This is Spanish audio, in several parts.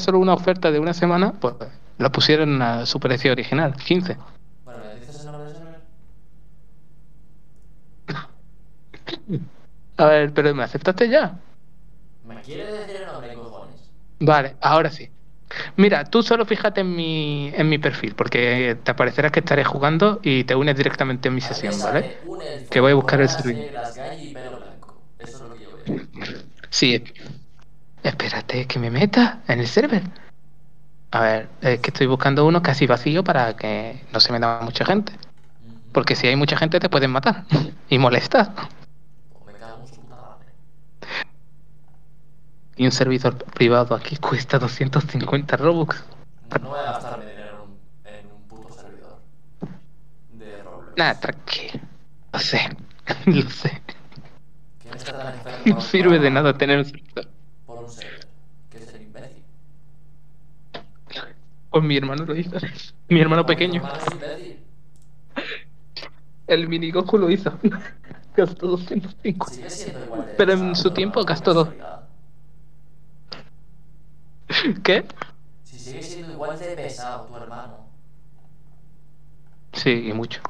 solo una oferta de una semana, pues la pusieron a su precio original, 15. Bueno, ¿me dices el nombre del server? A ver, pero ¿me aceptaste ya? ¿Me quiere decir el nombre, cojones? Vale, ahora sí. Mira, tú solo fíjate en mi perfil, porque te aparecerá que estaré jugando y te unes directamente a mi A mí me sesión, ¿vale? sale un Que elfo voy a con buscar el orejas servidor. negras, gallo y pelo blanco. Eso es lo que yo veo. Sí, espérate que me meta en el server. A ver, es que estoy buscando uno casi vacío para que no se meta mucha gente. Ujú. Porque si hay mucha gente te pueden matar y molestar. Pues me cago en su puta madre. Y un servidor privado aquí cuesta 250 Robux. No voy a gastarme dinero en un puto servidor de Nada, Roblox. tranquilo. Lo sé, lo sé. ¿Quién está tan enfermo No para sirve de pagar nada tener un servidor. por un server? ¿Qué es el imbécil? Pues mi hermano lo hizo. Mi hermano Porque tu pequeño. hermano es imbécil. El mini Goku lo hizo. Gastó 250. Sigue siendo igual de Pero en pesado tu su tiempo hermano por gastó 2. casualidad. ¿Qué? Si sigue siendo igual de pesado tu hermano. Sí, y mucho.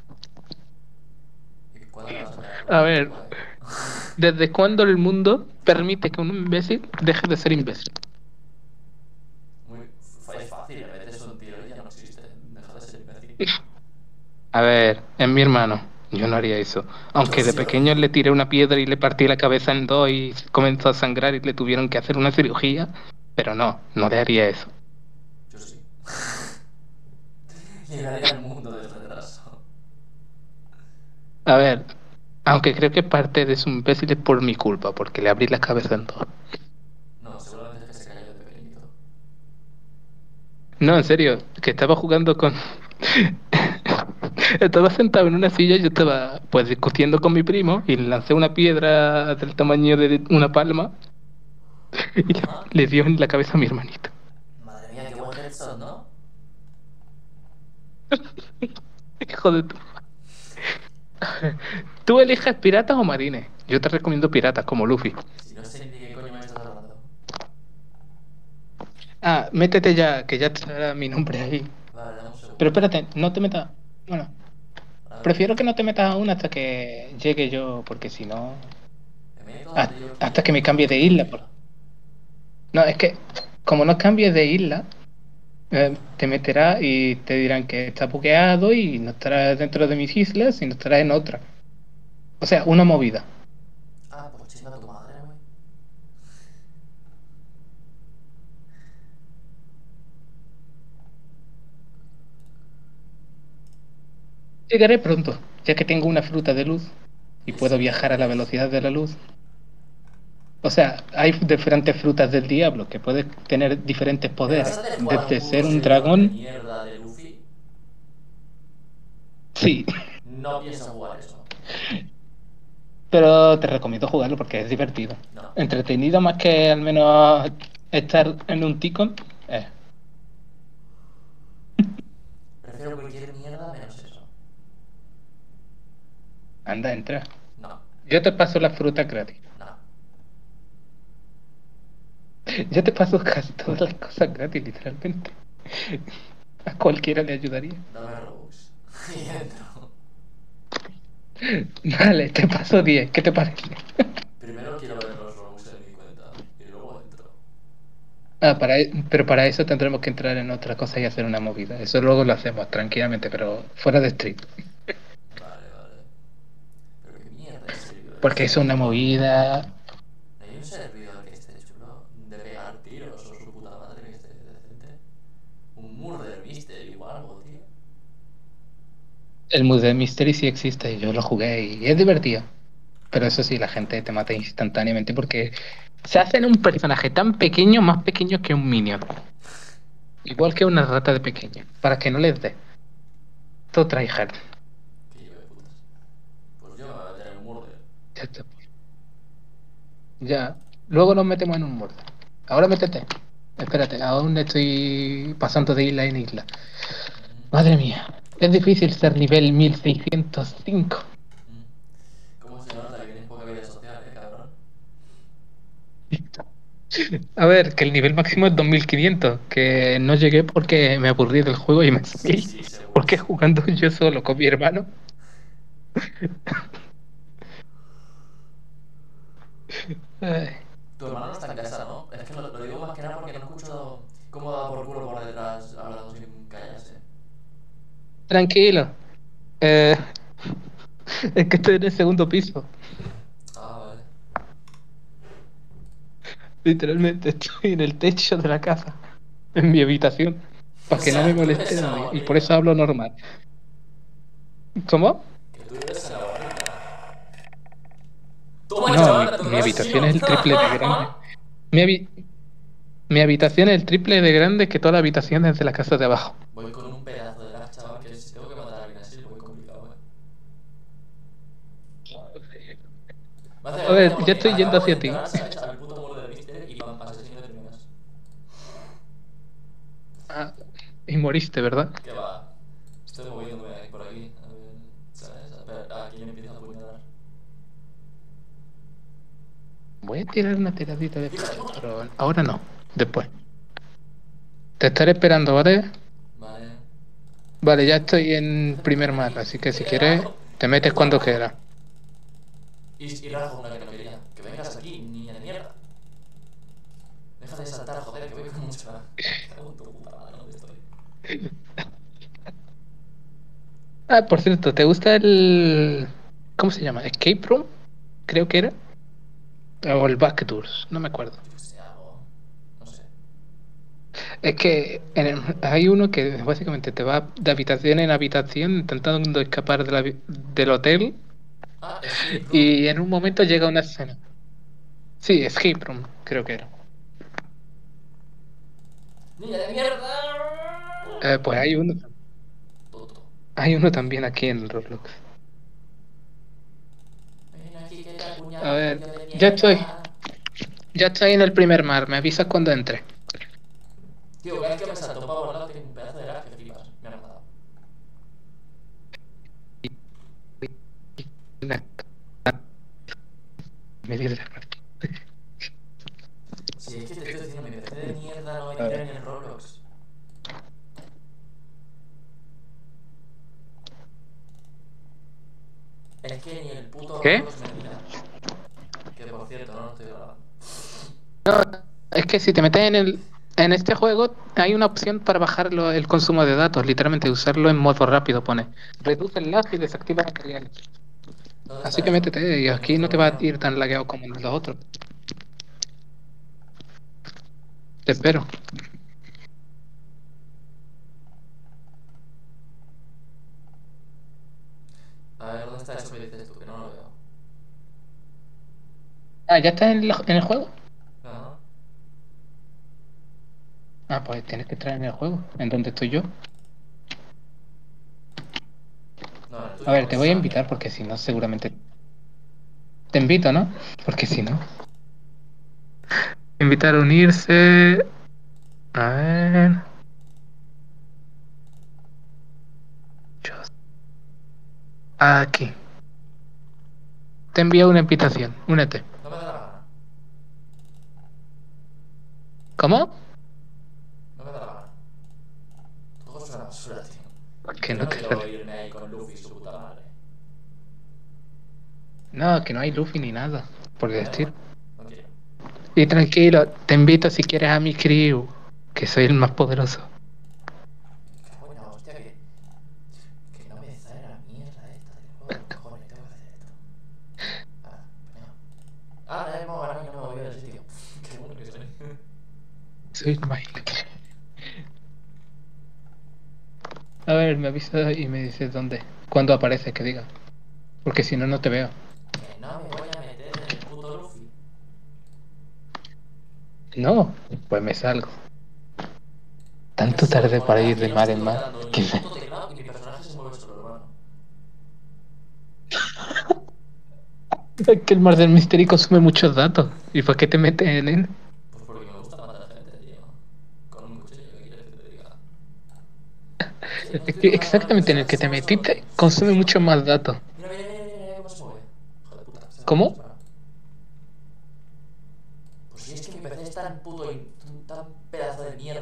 ¿Y cuándo le vas a pegar con A una ver, escoba, ¿desde cuándo el mundo permite que un imbécil deje de ser imbécil? Muy, es fácil, le metes un tiro y ya no existe. Deja de ser imbécil. A ver, es mi hermano. Yo no haría eso. Yo Aunque de sí lo pequeño le haría. tiré una piedra y le partí la cabeza en dos y comenzó a sangrar y le tuvieron que hacer una cirugía. Pero no, no le haría eso. Yo sí. Llegaría al mundo del retraso. A ver, aunque creo que parte de su imbécil es por mi culpa, porque le abrí la cabeza en dos. No, seguramente es que se cayó de pequeñito. No, en serio, que estaba jugando con... Estaba sentado en una silla y yo estaba pues discutiendo con mi primo y le lancé una piedra del tamaño de una palma y le, Ajá. le dio en la cabeza a mi hermanito. Madre mía, qué buen headshot, ¿no? Hijo de tu... Tú eliges piratas o marines. Yo te recomiendo piratas como Luffy. Si no sé ni de qué coño me estás hablando. Ah, métete ya, que ya estará mi nombre ahí. Vale, dame un Pero segundo. espérate, no te metas... Bueno, Ahora me prefiero meto. que no te metas aún hasta que llegue yo, porque si no... Me meto donde yo Hasta quiera, que me no cambie donde de yo isla. quiera. No, es que como no cambies de isla, Ajá. te meterá y te dirán que está bugueado y no estará dentro de mis islas y no estará en otra. O sea, una movida. Ah, pues chinga tu madre, güey. Llegaré pronto, ya que tengo una fruta de luz y ¿Qué puedo fruta viajar a la es? velocidad de la luz. O sea, hay diferentes frutas del diablo que pueden tener diferentes ¿Me vas poderes. a hacer jugar un Desde puto ser un servidor de dragón, mierda de Luffy? sí, No pienso jugar eso. pero te recomiendo jugarlo porque es divertido. No. Entretenido más que al menos estar en un ticon. Eh, Prefiero cualquier mierda menos eso. anda, entra. No. Yo te paso las frutas gratis. No. Yo te paso casi todas las cosas gratis, literalmente. A cualquiera le ayudaría. Dame Robux. Y entro. Vale, te paso 10. ¿Qué te parece? Primero quiero ver los Robux en mi cuenta. Y luego entro. Ah, pero para eso tendremos que entrar en otra cosa y hacer una movida. Eso luego lo hacemos tranquilamente, pero fuera de stream. Vale, vale. Pero qué mierda de servidor es Porque es una este. movida. ¿No hay un servidor que esté chulo? De pegar tiros o su puta madre que esté decente. Un Murder Mystery o algo, tío. El Murder Mystery sí existe y yo lo jugué y es divertido. Pero eso sí, la gente te mata instantáneamente porque se hacen un personaje tan pequeño, más pequeño que un minion. Igual que una rata de pequeña, para que no les dé. Todo tryhard. Que hijo de putas. Pues yo me voy a meter en un Murder. Ya está. Ya. Luego nos metemos en un mundo. Ahora métete. Espérate, aún estoy pasando de isla en isla. Ujú. Madre mía. Es difícil ser nivel 1605. ¿Cómo se nota que tienes poca vida social, cabrón? A ver, que el nivel máximo es 2500, que no llegué porque me aburrí del juego y me Sí, salí. sí, seguro, Porque seguro. jugando yo solo con mi hermano. Ay, Tu hermano no está en casa, ¿no? Es que lo digo más que nada porque no escucho cómo da por culo por detrás hablando sin callarse. tranquilo. Eh, es que estoy en el segundo piso. Ah, vale. Literalmente estoy en el techo de la casa, en mi habitación, O para que no me sea, tú moleste vives en la nadie. Y por eso barriga. hablo normal. ¿Cómo? Que tú vives en la barriga. Toma, No, chaval, a tu mi habitación casino. es el triple de grande. Mi, habi- mi habitación es el triple de grande que toda la habitación de la casa de abajo. Voy con un pedazo de lag, chaval, que si tengo que matar a alguien así, voy complicado, eh. Me hace A gracia ver, ya porque estoy yendo acabo de hacia ti. entrar, ¿sabes? Al puto muro de Mister y pam, asesino de primeras. Ah, y moriste, ¿verdad? ¿Qué va? Estoy moviéndome por aquí. A ver, ¿sabes? A ver, ¿a quién empieza a apuñalar? Voy a tirar una tiradita de ¡Hija de flecha, puta! pero ahora no, después. Te estaré esperando, ¿vale? Vale. Vale, ya estoy en Hace puta primer mar, feliz. así que si ¡Qué quieres, rajo! te ¡Qué metes puto cuando rajo! quieras. Y rajo una que no quería. Que vengas aquí, niña de mierda. Deja de saltar, joder, que voy con mucha. Me cago en tu puta madre, ¿dónde estoy? Ah, por cierto, ¿te gusta el... ¿Cómo se llama? ¿Escape Room? Creo que era. O el Backdoors, no me acuerdo. Yo que sé, algo. No sé. Es que hay uno que básicamente te va de habitación en habitación intentando escapar de del hotel Ah, Escape Room. y en un momento llega una escena. Sí, Escape Room, creo que era. ¡Niña de mierda! Pues Toto. hay uno también aquí en Roblox. Ven aquí que te A apuñalo, ver, niño de ya estoy, mierda. ya estoy en el primer mar, me avisas cuando entre. Tío, cada vez que me salto para volar tengo un pedazo de lag que flipas. Me han matado. Me dice- Si es que te estoy diciendo, mi PC de mierda no me A tira ver. ni en Roblox. Es que ni el puto ¿Qué? Roblox me tira. Que por cierto, no lo estoy grabando. Es que si te metes en este juego, hay una opción para bajar el consumo de datos, literalmente usarlo en modo rápido, pone. Reduce el lag y desactiva materiales. ¿Dónde Así está que eso? métete y ¿En aquí no te va a información? ir tan lagueado como en los otros. Te espero. A ver, ¿dónde está eso que dices tú? Que no lo veo. Ah, ¿ya estás en el juego? Ajá. Ah, pues tienes que entrar en el juego, en donde estoy yo. No, en el A tuyo ver, porque te eso es voy a una invitar mierda. porque si no, seguramente... Te invito, ¿no? Porque si no... Invitar a unirse... A ver... Aquí. Te envío una invitación. Únete. No me da la gana. ¿Cómo? No me da la gana. Tu juego es una basura, tío. Que Yo no no te quiero sale. irme ahí con Luffy y su puta madre. No, que no hay Luffy ni nada. Por el Me da igual. estilo. No quiero. Y tranquilo, te invito si quieres a mi crew. Que soy el más poderoso. Me cago en la hostia que no me sale la mierda esta del juego. Cojones, tengo que hacer esto. Ah, pues no. Ah, ya hemos ganado y no me voy del sitio. Qué bueno que soy. Soy el más... A ver, me avisas y me dices dónde. Cuándo aparece, que diga. Porque si no, no te veo. Que no me voy a meter en el puto Luffy. No, pues me salgo. Es que Tanto sigo tarde con para lag ir que de no mar estoy en mar. tocando ni Que el puto teclado y mi personaje se mueve solo, hermano. es que el mar del misterio consume muchos datos. ¿Y por qué te metes en él? Pues porque me gusta matar a gente, tío. Con un cuchillo, ¿qué quieres que te diga? Es que no Es estoy que tocando nada, mi exactamente en el personaje que se te mueve solo, tío. metiste consume muchos más datos. Mira, mira, mira, mira, mira cómo se mueve. Hijo de puta, se me ha ¿Cómo? disparado. Pues si es que mi PC está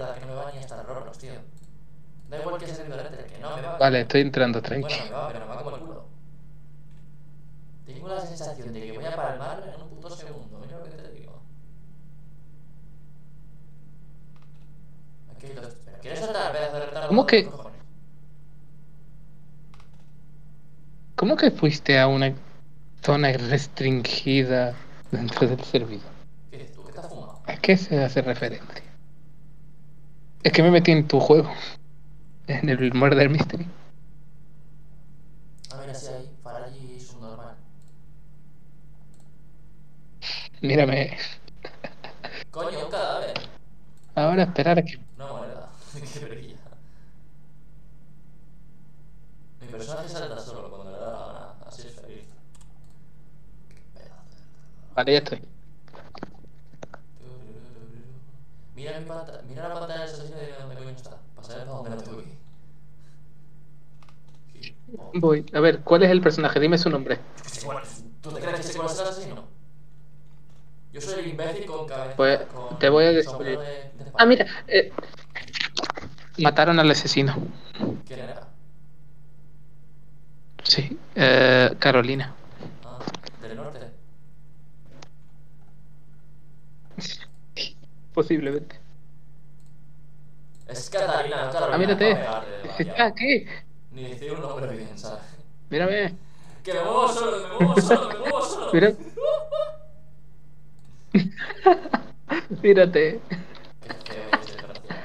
mierda, que no me va ni hasta Roblox, tío. Da igual que servidor entre, que no me va. Vale, estoy entrando, Bueno, tranqui. me va, pero me va como el culo. Tengo la sensación de que voy a palmar en un puto segundo. Mira lo que te digo. Aquí hay dos. ¿Pero quieres saltar? Pedazo de retardo ¿Cómo de los que, cojones. cómo que fuiste a una zona restringida dentro del servidor? ¿Qué dices tú? ¿Qué te has fumado? ¿A qué se hace referencia? Es que me metí en tu juego, en el Murder Mystery. Ah, mira, sí, ahí. Faraji subnormal. Mírame. Coño, un cadáver. Ahora esperar a que... Una moneda. Qué perilla. Mi personaje salta solo cuando le da la gana. Así es feliz. Qué pedazo de retardo. Vale, ya estoy. Mira mira la pantalla del asesino y dime dónde coño está. Para saber para dónde lo tengo que ir. Voy. A ver, ¿cuál es el personaje? Dime su nombre. ¿Tú te crees que sé cuál es el asesino? Yo soy el imbécil con Pues cabeza, te voy a con sombrero descubrir. de Ah, España. mira. Mataron al asesino. ¿Quién era? Sí. Carolina. Ah, del norte. Posiblemente. Es Catalina, no Ah, Carolina, es para mírate. pegarte de Está demasiado. aquí. Ni decir un nombre bien, ¿sabes? Mírame. Que me muevo solo, me muevo solo, me muevo solo. Mira. Mírate. Qué feo es, desgraciado.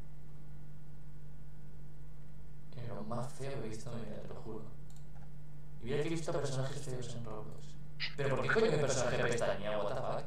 Es lo más feo que he visto en mi vida, te lo juro. Y mira que he visto personajes feos en Roblox. Pero ¿por qué coño mi personaje pestañea? What the fuck?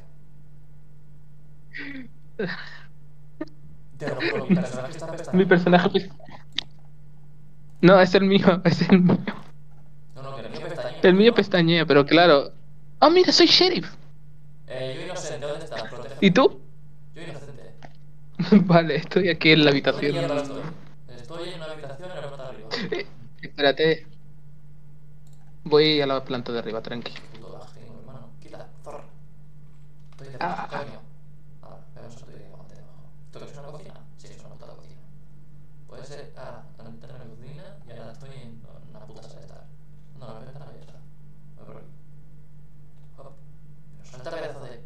Te lo juro, mi personaje está Mi pestañeando. personaje. No, es el mío. Es el mío. No, no, que el mío pestañea, El mío ¿no? pestañea, pero claro. Oh, mira, soy sheriff. Yo inocente, ¿dónde estás? ¿Y Protégeme. tú? Yo inocente. Vale, estoy aquí en la ¿Dónde mierda habitación. estoy? Estoy en una habitación en la planta de arriba. Espérate. Voy a la planta de arriba, tranqui. Qué puto lag tengo, hermano. Quita, zorra. Estoy debajo, Ah, coño. Ahora, veamos esto de aguante debajo. ¿Esto que es una cocina? Sí, es una puta cocina. Puede ser. Ah, entré en la cocina y ahora estoy en una puta sala de estar. No, la ventana abierta. Voy por aquí. Hop. Pero suelta pedazo de.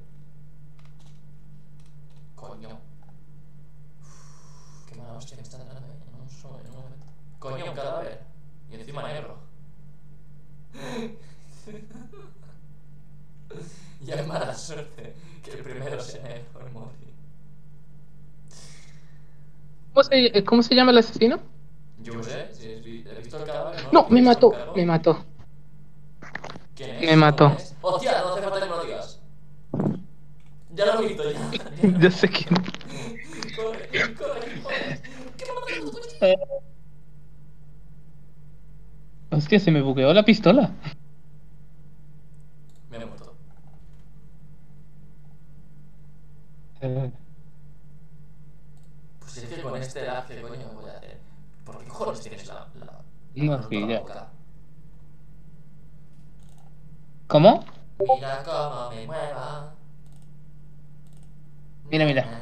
Coño. Uf, qué mala hostia que me está entrando, en un momento. Coño, un cadáver. Y encima negro. Ya es mala suerte que el primero sea negro y morir. ¿Cómo se llama el asesino? Yo qué sé, si he visto el cadáver, ¿no? No, Que me se lo mató. cargó. Me mató. ¿Quién Me es? ¿Cómo mató. es? ¡Hostia! No hace falta que me lo digas. Ya lo he visto, ya. Ya sé quién. Corre, corre, gilipollas. ¿Qué me ha matado, coño? Hostia, se me bugueó la pistola. Me he muerto. Eh, Pues es que con este lag, ¿qué coño me voy a hacer? ¿Por qué cojones tienes la no, mano en sí, toda la ya. boca? ¿Cómo? Mira cómo me mueva. Mira, mira.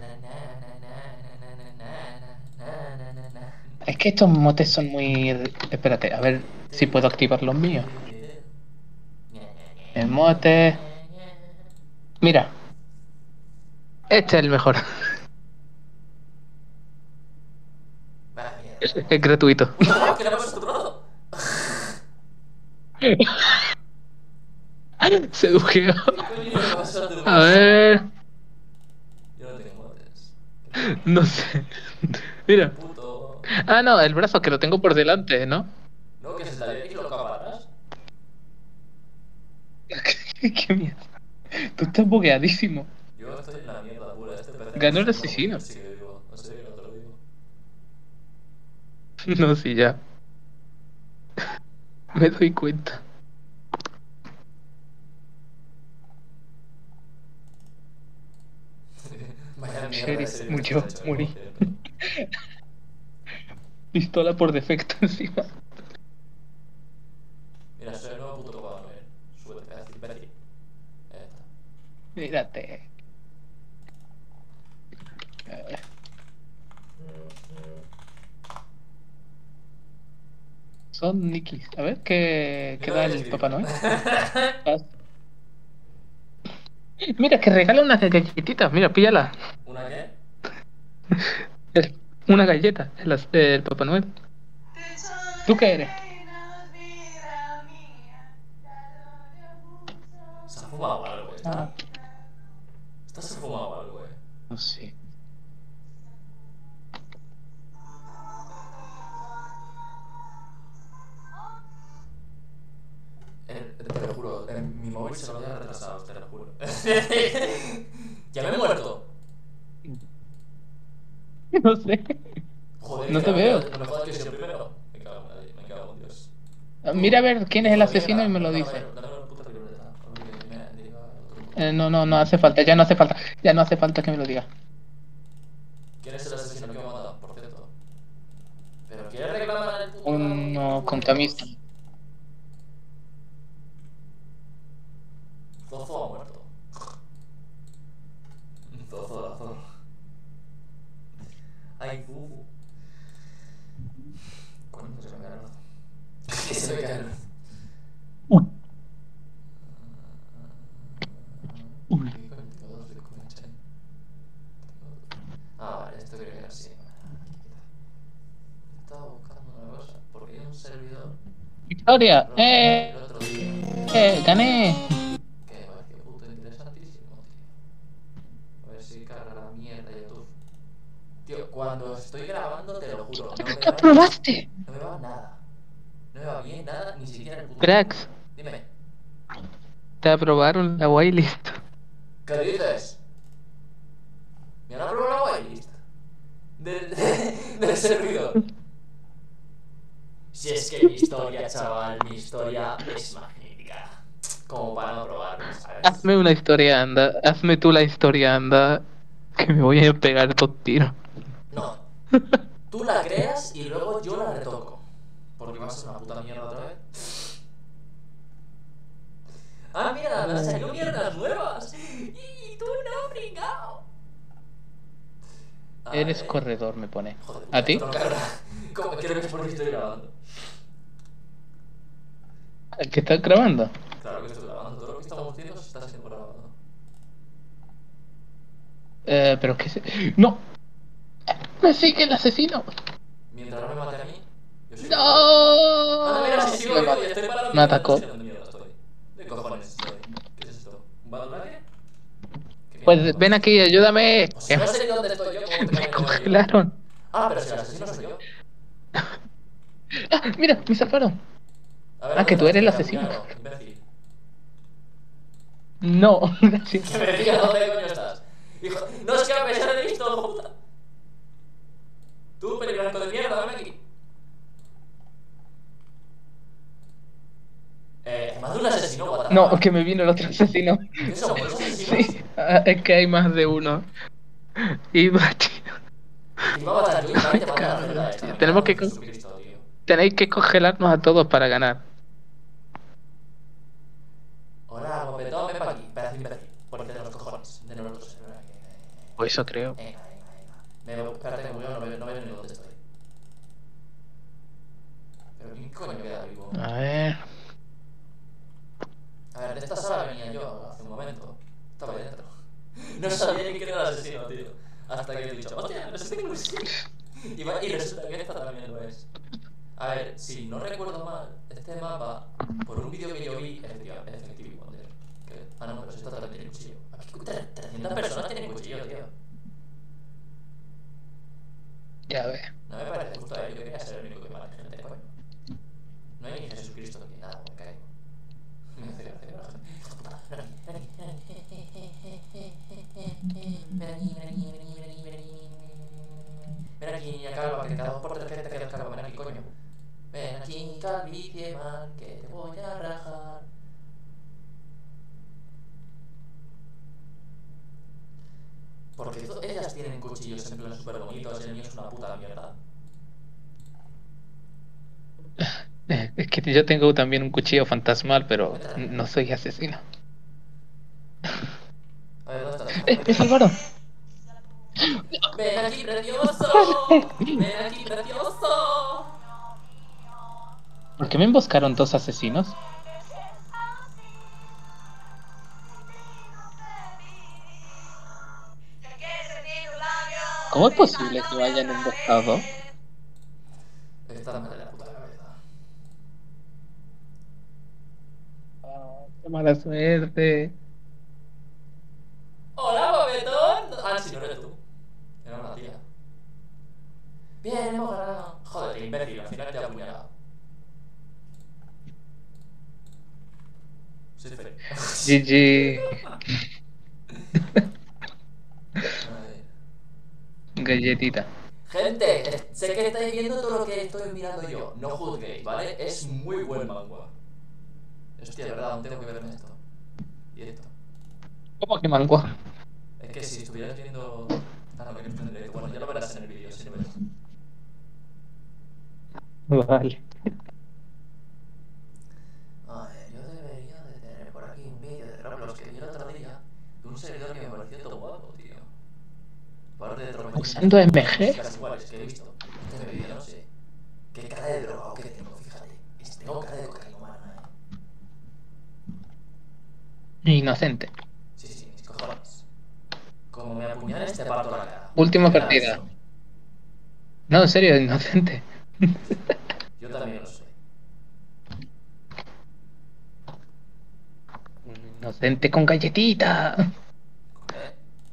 Es que estos motes son muy... Espérate, a ver si puedo activar los míos. El mote... Mira, este es el mejor. Vaya Es mierda. gratuito. What the fuck, ¿qué le ha pasado a tu brazo? Se bugueó. ¿Qué coño le pasó a tu A brazo? ver... Yo no tengo motes. No sé. Mira. Puto. Ah, no, el brazo que lo tengo por delante, ¿no? ¿No? ¿Que se te había ido loca para atrás? Qué mierda. Tú estás bugueadísimo. Yo estoy en la mierda pura. Este PC Ganó el no sé asesino. cómo sigue vivo. En serio, no te lo digo. No, sí, ya. Me doy cuenta. Vaya mierda de Sheriff serie que murió, estás hecho, morí. como siempre. Pistola por defecto encima. Mira, soy el nuevo puto Papá Noel. Súbete, pedazo de imbécil. Ya está. Mírate. A ver. Son Nikis. A ver, ¿qué da el Papá Noel? Ah, mira, que regala unas galletitas. Mira, píllala. ¿Una qué? Una galleta, el Papá Noel. ¿Tú qué eres? ¿Se ha fumado algo Ah, esta? Esta se ha fumado algo, no sé. Te lo juro, mi móvil se lo había retrasado, te lo juro. ¿Ya me he muerto? No sé. Joder, es No que te no veo. no me jodas que soy el primero. Me cago en Dios. Mira a ver quién es el Hijo de asesino y mierda, me lo déjame dice. ver, dame una puta libreta. Porque me deriva a otro punto. No, no, no hace falta, ya no hace falta. Ya no hace falta que me lo diga. ¿Quién es el asesino que me ha matado, por cierto? ¿Pero quiere reclamar el puto Uno con camisa. Windows? Zozo ha muerto. Zozo. Ay, Fufu. ¿Cuándo se me cae el brazo? Se me cae el brazo. Uy, ¿Qué uy. coño tengo dos de comecha? Ah, vale, esto creo que era así. Estaba buscando una cosa. Porque hay un servidor. Victoria, El otro día. gané. Que me pareció puto interesantísimo, tío. A ver si carga la mierda de YouTube. Tío, cuando estoy grabando, te lo juro, no me va ¡Aprobaste! no me va nada. No me va bien nada, ni siquiera el puto. Cracks, Dime, te aprobaron la whitelist. ¿qué dices? ¿Me han aprobado la whitelist? Del servidor. Si es que mi historia, chaval, mi historia es magnífica. Como para no probarlo, ¿sabes? Hazme una historia, anda. Hazme tú la historia, anda. Que me voy a pegar dos tiros. No, tú la creas y luego yo la retoco. Porque va a ser una puta mierda otra vez. Ah, mira, me han salido mierdas nuevas. Y tú no, pringao. A Eres ver. corredor, me pone. Joder, puta, ¿A ti? esto no carga. ¿Cómo creo que es porque estoy grabando? ¿El que estás grabando? Claro que estoy grabando. Todo lo que estamos diciendo se está siendo grabado. Pero es que ¡No! ¡Me sigue el asesino! Mientras no me mate a mí, yo sigo vivo. Ah, mira, ¡No! si sigo Me, vivo ma- y estoy parado. me Mira, no atacó. sé dónde mierda estoy. ¿De cojones estoy? ¿Qué es esto? ¿Un battle? ¿Qué mierda Pues ven cojones? aquí, ayúdame. O sea, no sé ni dónde estoy yo, ¿cómo te Me coño tengo que ayudar? congelaron. Ah, pero si el asesino soy yo. ¡Ah! Mira, me salvaron. A ver, Ah, ¿dónde que tú estás, eres el tío? asesino. Puñado, imbécil. No, gracias. Que me digas dónde coño estás. Hijo, no es que a pesar de visto, hijo puta. Tú, pelirrojo de mierda, ven aquí. Más de un asesino, what the No, fuck. que me vino el otro asesino. ¿Qué somos, los asesinos? Sí, es que hay más de uno. Y tío, Te iba a matar yo y nadie te mata la cabrón, celda esta. tío. Me cago en Que Jesucristo, tío. tenéis que congelarnos a todos para ganar. Hola, guapetón, ven pa' aquí. Pedazo imbécil. Ponte de los cojones. De nosotros. Pues eso creo. Venga. Espérate que murió, no veo ni dónde estoy. Pero ¿quién coño queda vivo? A ver. A ver, de esta sala venía yo hace un momento. Estaba ahí dentro. No sabía ni quién era el asesino, tío. Hasta que he dicho, hostia, no sé qué es. Y resulta que esta también lo es. A ver, si no recuerdo mal, este mapa, por un vídeo que yo vi, Effective Wonder. Ah, no, pero si esta también tiene cuchillo. Aquí 300 personas tienen cuchillo, tío. Ya ves. No me parece justo a él, yo quería ser el único que mata gente, coño. No hay ni Jesucristo ni nada, me caigo. Me hace gracia la gente. Hijo de puta, ven aquí, niña calva, que cada 2 por 3 que te quedas calva, ven aquí, coño. Ven aquí, calvicie, man, que te voy a rajar. Porque ellas tienen cuchillos en plan súper bonitos y el mío es una puta mierda. Es que yo tengo también un cuchillo fantasmal, pero no soy asesino. A ver, ¿dónde estás? ¡Me salvaron! ¡Ven aquí, precioso! ¡Ven aquí, precioso! ¿Por qué me emboscaron dos asesinos? ¿Cómo es posible que vayan emboscados? Estás mal de la puta cabeza. Ah, qué mala suerte. ¡Hola, Bobetón! Ah, si no eres tú. Era una tía. Bien, hemos ganado. Joder, qué imbécil, al final te ha apuñalado. Soy feliz. GG. Ay. Galletita. Gente, sé que estáis viendo todo lo que estoy mirando yo. No juzguéis, ¿vale? Es muy buen manga. Hostia, de verdad, aún tengo que verme esto. Y esto. ¿Cómo que mangua? Es que si estuvieras viendo... Ah, no, que no está en directo. Bueno, ya lo verás en el vídeo, si lo ves. Vale. A ver, yo debería de tener por aquí un vídeo de Roblox que vi el otro día de un servidor que me pareció todo guapo, tío. Aparte de tropecientas ¿Usando putas MG? músicas iguales que he visto. Este es mi vídeo, no sé. Qué cara de drogado que tengo, fíjate. Tengo cara de cocainómana, Inocente. Sí, sí, mis cojones. Como me apuñales, te parto la cara. Última Ya verás partida. eso. No, en serio, inocente. Yo también lo soy. Inocente con galletita. ¿Eh?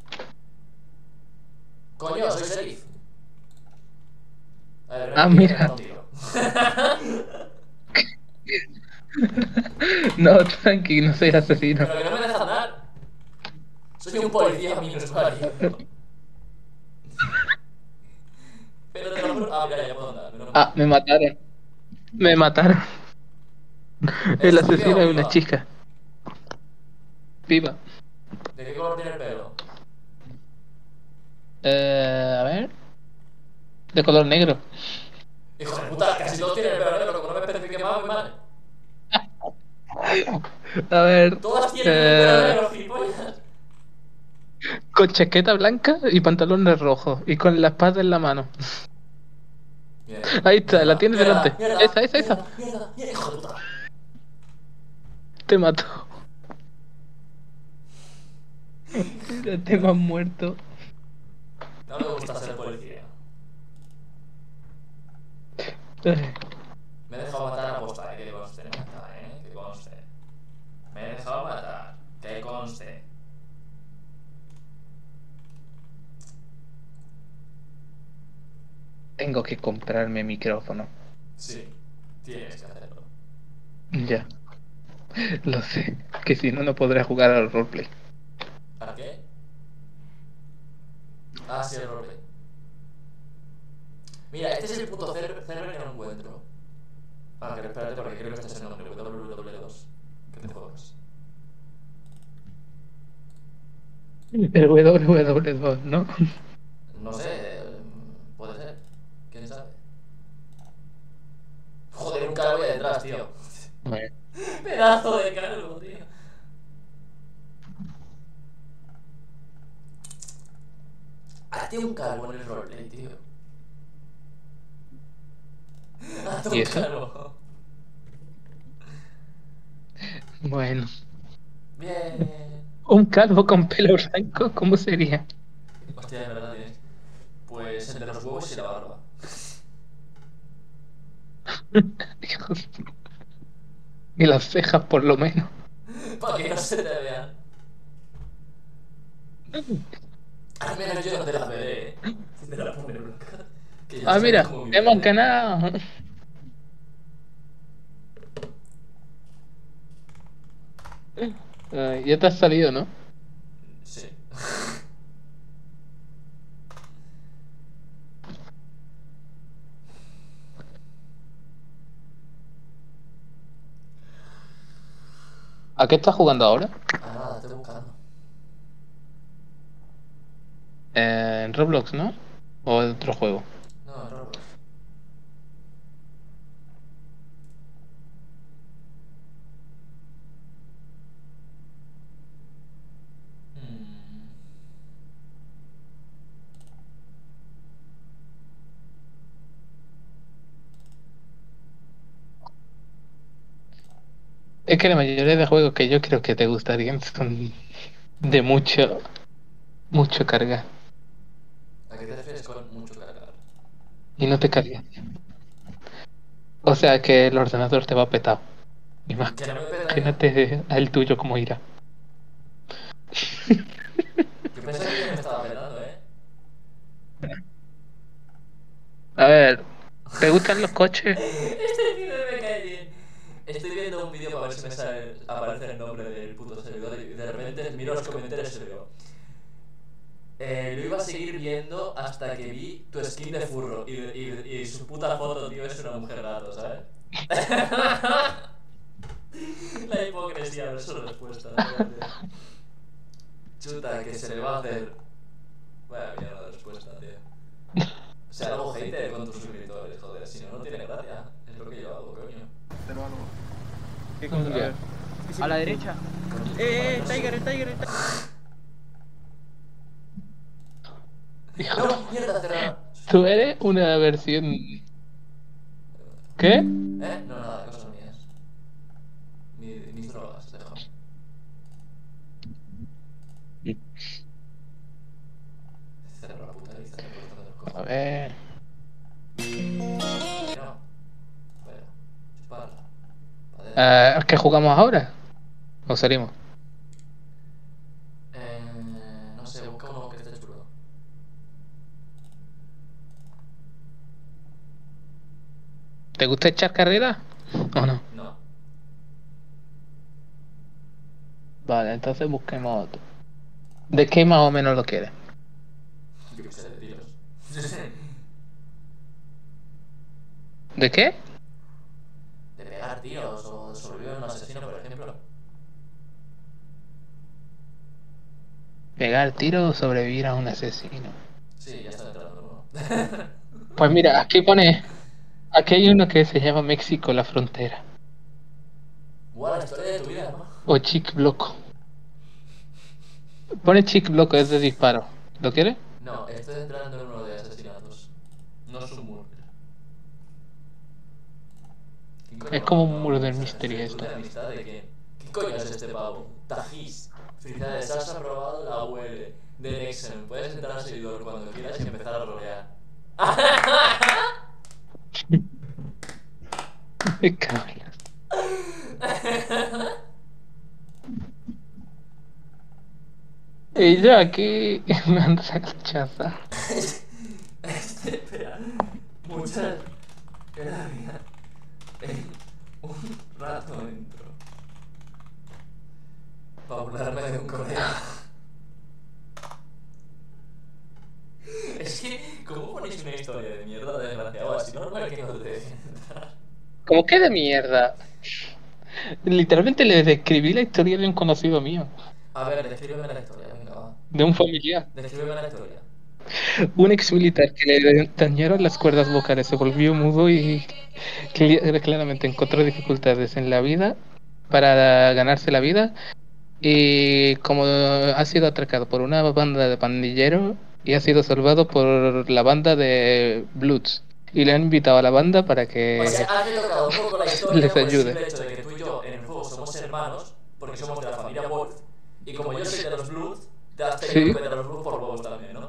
Coño, soy sheriff. A ver, ven Ah, aquí que te meto mira. un tiro. No, tranqui, no soy asesino. Pero que no me dejas andar. Soy un policía minusválido. Pero te lo juro. Ah, mira, ya puedo andar, menos Ah, mal. me mataron. Me mataron. El ¿Eres pibe asesino o es una piba? chica. Viva. ¿De qué color tiene el pelo? A ver. De color negro. Hijo de puta, casi todos tienen el pelo negro, como no me especifique más, muy mal. A ver. Todas tienen el pelo eh, negro, gilipollas. con chaqueta blanca y pantalones rojos. Y con la espada en la mano. Mierda, Ahí está, la mierda, tienes mierda, delante. mierda, Esa, esa, esa. mierda, mierda, mierda, hijo de puta. Te mató. Mira, te me has muerto. No me gusta ser policía. Me he dejado matar a posta, que conste, no está, que conste. Me he dejado matar, que conste. Tengo que comprarme micrófono. Sí, tienes que hacerlo. Ya, lo sé. Que si no, no podré jugar al roleplay. ¿Para qué? Ah, sí, el roleplay. Mira, este es el puto server que no encuentro. Ah, que espérate porque creo que este es el nombre, www2. Que te jodas. El WW2, ¿no? No sé, puede ser. ¿Quién sabe? Joder, un calvo ahí detrás, tío. Bueno, Pedazo de calvo, tío. Hazte un calvo en el roleplay, tío. Hazte ¿y un eso? calvo. Bueno. Bien. Un calvo con pelo blanco, ¿cómo sería? Hostia, de verdad tienes. Pues el de los huevos y la barba. Y las cejas, por lo menos. Para que no se te vean. Al menos yo no te la veré, Si te la pone blanca. Que ya Ah, sabes mira, cómo mi hemos padre. ganado. Ya te has salido, ¿no? Sí. ¿A qué estás jugando ahora? Ah, nada, estoy buscando. En Roblox, ¿no? ¿O en otro juego? No, en Roblox. Mm. Es que la mayoría de juegos que yo creo que te gustarían son de mucho carga. ¿A qué te refieres con mucho cargar? Y no te carga. O sea que el ordenador te va petado. Que no me peta ya. Imagínate al tuyo cómo irá. Yo pensaba que ya me estaba petando, ¿eh? A ver, ¿te gustan los coches? Este vídeo me cae bien. Estoy viendo un vídeo para ver si me sale, aparece el nombre del puto servidor y de repente miro los comentarios y veo. Lo iba a seguir viendo hasta que vi tu skin de furro y su puta foto, tío, es una mujer gato, ¿sabes? La hipocresía de su respuesta, tío. Chuta, que se le va a hacer. Vaya mierda de respuesta, tío. O sea, algo hater con tus suscriptores, joder, si no, no tiene gracia. Es lo que yo hago, coño. Pero algo. ¿Qué cosa? cosa? A ver. A la derecha. Tiger, el Tiger, el Tiger. ¡No! ¡Mierda, cerrada! Tú eres una versión... ¿Qué? No, nada, cosas mías. Mis drogas, déjame. Cerro la puta lista, me puedo hacer los A cojones. ver... No. Fuera. Chuparla. Pa' dentro. ¿Qué jugamos ahora? ¿O salimos? No sé, busca uno que esté chulo. ¿Te gusta echar carrera? ¿O no? No. Vale, entonces busquemos otro. ¿De qué más o menos lo quieres? Yo qué sé, de tiros. ¿De qué? De pegar tiros o de sobrevivir a un asesino, por ejemplo. Pegar tiro o sobrevivir a un asesino. Sí, ya está entrando uno. Pues mira, aquí pone... Aquí hay uno que se llama México la frontera. Buah, la historia de tu vida, ¿no? O Chick Bloco. Pone Chick Bloco, es de disparo. ¿Lo quieres? No, estoy entrando en uno de asesinatos. No es un murder. ¿Quién coño Es me ha como un mandado murder mensajes mystery de esto. de amistad de quién? ¿Qué coño es este pavo? Tajís. Felicidades, has aprobado la UL del examen. Puedes entrar al seguidor cuando quieras y empezar a rolear. Me cago en Y yo aquí me ando a rechazar. Espera. Muchas gracias. En un rato entro. Para burlarme de un colega. Es que, ¿cómo ponéis una historia de mierda, desgraciado? Así normal que no te dejen entrar. ¿Cómo que de mierda? Literalmente le describí la historia de un conocido mío. A ver, descríbeme la historia, venga, va. De un familiar. Descríbeme la historia. Un ex militar que le dañaron las cuerdas vocales, se volvió mudo y claramente encontró dificultades en la vida para ganarse la vida. Y como ha sido atracado por una banda de pandilleros y ha sido salvado por la banda de Bloods. Y le han invitado a la banda para O que sea, has retocado un poco la historia les por el ayude. simple hecho de que tú y yo en el juego somos hermanos, porque somos de la familia Wolf, y como yo soy de los Blues, te has tenido Sí. que meter a los Blues por huevos también, ¿no?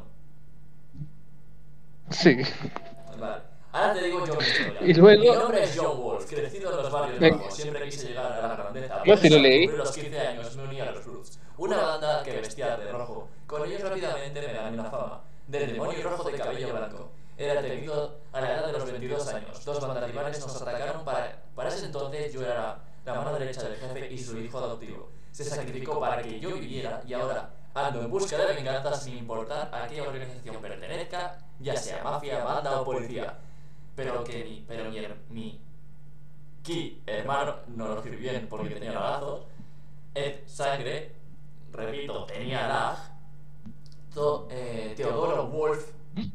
Sí. Vale. Ahora te digo yo mi historia. Y luego- Mi nombre es John Wolf, crecido en los barrios Venga. bajos, siempre quise llegar a la grandeza. Yo sí lo Por eso, al leí. cumplir los 15 años me uní a los Blues, una banda que vestía de rojo. Con ellos rápidamente me gané una fama, del demonio rojo de cabello blanco. Era tenido a la edad de los 22 años. Dos bandas rivales nos atacaron para ese entonces yo era la mano derecha del jefe y su hijo adoptivo. Se sacrificó para que yo viviera y ahora ando en busca de venganza sin importar a qué organización pertenezca, ya sea mafia, banda o policía. Pero mi Ki, hermano, no lo escribí bien porque tenía lazos. Ed, sangre, repito, tenía lag. Teodoro Wolf,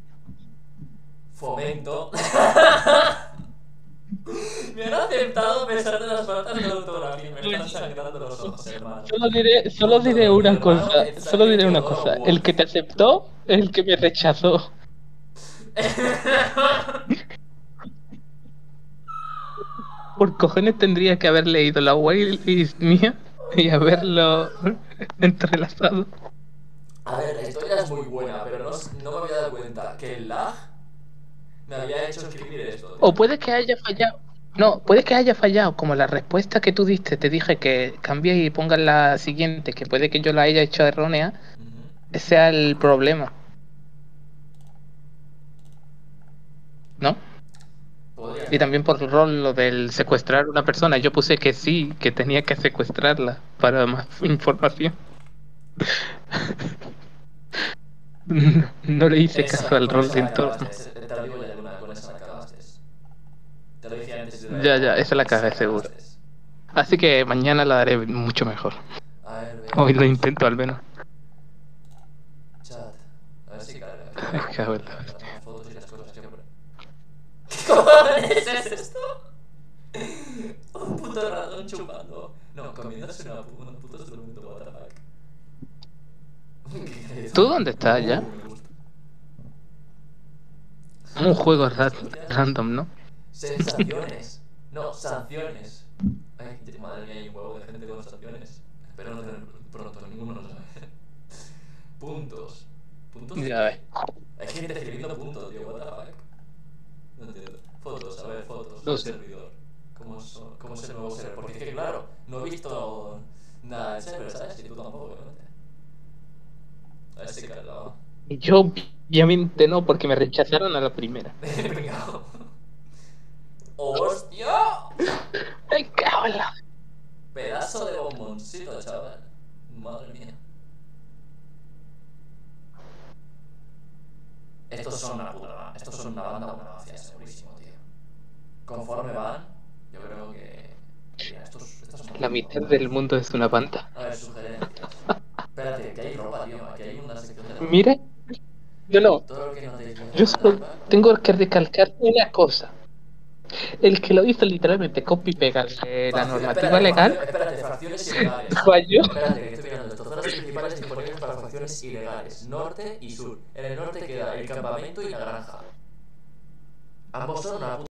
fomento. Me han aceptado a pesar de las faltas de ortografía. Me están sangrando los ojos, hermano. Solo diré una cosa. Solo diré una cosa. El que te aceptó es el que me rechazó. por cojones tendría que haber leído la whitelist mía y haberlo entrelazado. A ver, la historia es muy buena, pero no me había dado cuenta que el lag me había hecho escribir esto, tío. O puede que haya fallado. No, puede que haya fallado, como la respuesta que tú diste, te dije que cambies y pongas la siguiente, que puede que yo la haya hecho errónea, ese sea el problema. ¿No? Podría Y ser. también por el rol lo del secuestrar a una persona, yo puse que sí, que tenía que secuestrarla para más información. No le hice caso al Con rol esa de la entorno. cagaste. Te lo digo ya, Luna, con esa la cagaste. Te lo dije antes de la Ya, llamada, esa la esa cagué seguro. cagaste. Así que mañana la haré mucho mejor. A ver, Hoy lo veamos. intento al menos. Chat. A ver si carga. Me cago en la Las hostia. fotos y las cosas siempre. ¿Qué cojones es esto? Un puto ratón chupando. No, comiéndose un puto instrumento, what the fuck. ¿Tú dónde estás ya? Me gusta. Un juego Hostias. random, ¿no? Sensaciones. No, sanciones. Ay, madre mía, hay un huevo de gente con sanciones. Espero no tener pronto, ninguno lo sabe. Puntos. ¿Puntos? Ya ves. Hay gente escribiendo puntos, tío, what the fuck. No entiendo. Fotos, a ver, fotos No del sé. servidor. ¿Cómo es el nuevo server? Porque es que, claro, no he visto nada del server, ¿sabes? Y tú tampoco, obviamente. A ver si cargaba. Yo obviamente no, porque me rechazaron a la primera. Pringao. ¡Hostia! Me cago en la... Pedazo de bomboncito, chaval. Madre mía. Estos son una banda, una mafia, segurísimo, tío. Conforme van, yo creo que... Mira, estos son... La mitad del mundo es una panta. A ver, sugerencias. Espérate, que hay ropa, tío. Aquí hay una sección de ropa. Mira, no. Todo lo que no te diga Yo la solo ropa. tengo que recalcar una cosa. El que lo hizo literalmente copy y pega de la normativa legal Espérate, fracciones ilegales. falló. Espérate, que estoy mirando esto. Zonas principales disponibles para fracciones ilegales. Norte y sur. En el norte queda el campamento y la granja. Ambos son una puta